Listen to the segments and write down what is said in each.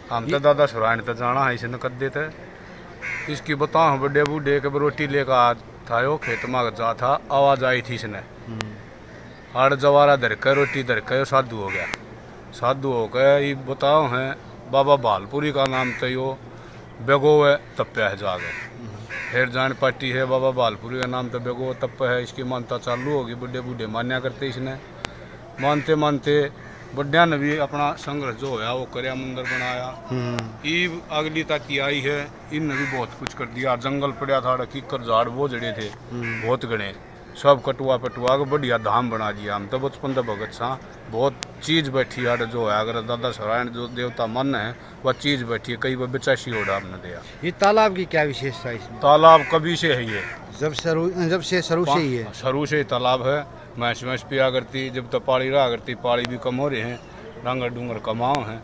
हम तो दादा सुरान तो जाना है इसे कद्दे थे इसकी बताओ बड़े बूढ़े के रोटी लेकर था यो खेत में जा था आवाज आई थी इसने हाड़ जवारा धरकर रोटी धरकर साधु हो गया। साधु हो गया ये बताओ है बाबा बालपुरी का नाम तो यो बेगो है तप्या है जागे फिर जान पार्टी है बाबा बालपुरी का नाम तो बेगो तप है। इसकी मानता चालू होगी बड़े बूढ़े मान्या करते इसने मानते मानते बड्या ने भी अपना संघर्ष जो है वो करया मंदिर बनाया। ईब अगली ताकी आई है इनने भी बहुत कुछ कर दिया। जंगल पड़ा था कीकर झाड़ वो जड़े थे बहुत गणे सब कटुआ पटुआ के बढ़िया धाम बना दिया। हम तो बचपन तो भगत सा बहुत चीज बैठी है जो है अगर दादा सरायण जो देवता मन है वह चीज बैठी है कई बार बेचाशी ओढ़ा हमने दिया। ये तालाब की क्या विशेषता है इसमें? तालाब कभी से है ये जब से शुरू से ही है। शुरू से ही तालाब है। मैस पिया करती जब तक पाड़ी रहा करती पाड़ी भी कम हो रहे हैं डांगर डूंगर कमाओ हैं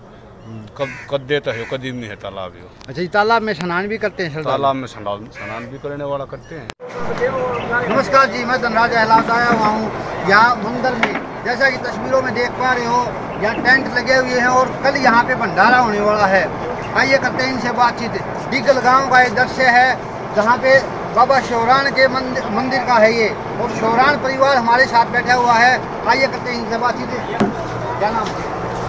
कद्दे तो है कदीम में है तालाब यो। अच्छा ये तालाब में स्नान भी करते हैं? तालाब में स्नान भी करने वाला करते हैं। नमस्कार जी, मैं धनराज अहलाद आया हुआ हूँ यहाँ मंदिर में। जैसा कि तस्वीरों में देख पा रहे हो यहाँ टेंट लगे हुए हैं और कल यहाँ पे भंडारा होने वाला है। आइए करते हैं इनसे बातचीत। डिगल गांव का एक दृश्य है जहाँ पे बाबा शौरान के मंदिर का है ये और शौरान परिवार हमारे साथ बैठा हुआ है। आइए करते हैं इनसे बातचीत। क्या नाम है?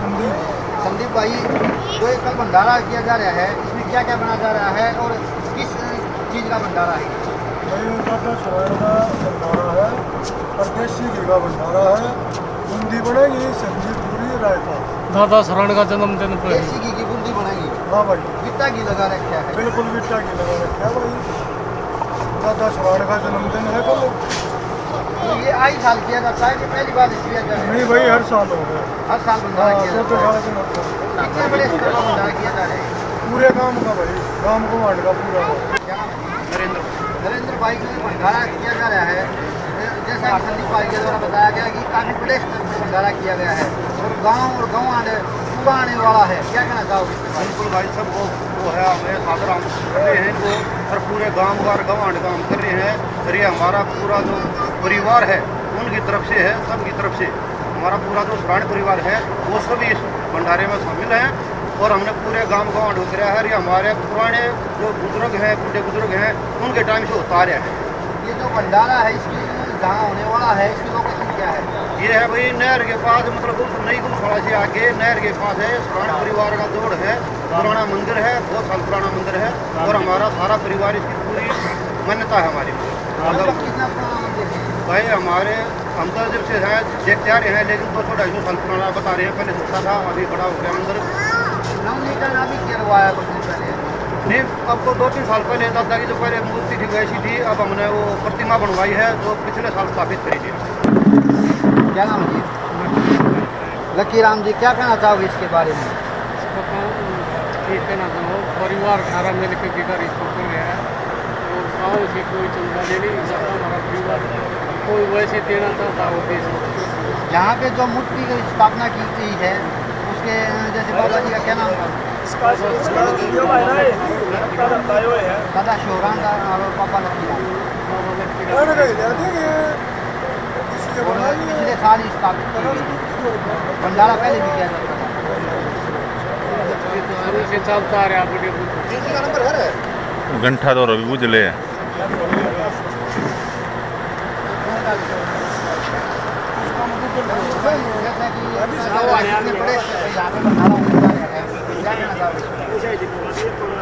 संदीप भाई, जो एक कल भंडारा किया जा रहा है इसमें क्या क्या बना जा रहा है और किस चीज़ का भंडारा है? दादा शौरान का भंडारा है, परदेशी घी का भंडारा है, बूंदी बनेगी, सब्जी पूरी रायता। दादा शौरान का जन्मदिन पर देसी घी की बूंदी बनेगी। हाँ भाई, बिट्टा घी लगा रखा है? बिल्कुल बिट्टा घी लगा रखा है भाई। दादा शौरान का जन्मदिन है कल। तो ये आई साल किया जाता है कि पहली बार किया जा रहा है? नहीं भाई, हर साल हो गया। हर साल भंडारा किया जाता है। कितने बड़े स्तर पर भंडारा किया जा रहा है? पूरे गांव का भाई, गांव को वार्ड का पूरा। क्या नाम है? नरेंद्र भाई जो भंडारा किया जा रहा है जैसा कि संदीप भाई के द्वारा बताया गया कि काफ़ी बड़े स्तर पर भंडारा किया गया है और गाँव पूरा आने वाला है। क्या कहना चाहोगे? बिल्कुल भाई, सब वो है हमें सादर हम कर रहे हैं वो और पूरे गाँव और गवांड काम कर रहे हैं। और ये हमारा पूरा जो परिवार है उनकी तरफ से है, सबकी तरफ से हमारा पूरा जो शौरान परिवार है वो सभी इस भंडारे में शामिल हैं और हमने पूरे गांव गवांड हो गया है। ये हमारे पुराने जो बुजुर्ग हैं बूढ़े बुजुर्ग हैं उनके टाइम से होता रहा है। ये जो भंडारा है इसकी जहाँ होने वाला है इसकी लोकेशन क्या है? ये है भाई नहर के पास, मतलब नई गुमसड़ा से आके नहर के पास है। शौरान परिवार का जोड़ है, पुराना मंदिर है, बहुत साल पुराना मंदिर है और हमारा सारा परिवार इसकी पूरी मान्यता है हमारी। कितना पुराना मंदिर है भाई? हमारे हम तो जब से हैं देखते आ रहे हैं लेकिन 200-250 साल पुराना बता रहे हैं। पहले छोटा था अभी बड़ा हो गया मंदिर। नवनीकरण अभी किया हुआ है कुछ दिन पहले? नहीं, अब तो 2-3 साल पहले दादा की जो पहले मूर्ति थी वैसी थी, अब हमने वो प्रतिमा बनवाई है जो पिछले साल स्थापित करी थी। क्या नाम जी? लकी राम जी, क्या कहना चाहोगे इसके बारे में? कहना चाहो परिवार सारा मिल के जिधर इसको कर रहा है और गाँव से कोई चंदा ले नहीं सकता। हमारा परिवार कोई वैसे देना चाहता हो देश। यहाँ पे जो मूर्ति की स्थापना की गई है उसके जैसे बाबा जी का क्या नाम था? दादा शौरान का और पापा लकी राम। पिछले साल ही स्थापित की गई। भंडारा पहले भी किया जाता था। चलता आ रहा घंटा तो रवि बुझले जैसा कि बड़े यहाँ पे भंडारा होने जा रहा है। क्या कहना चाहोगे?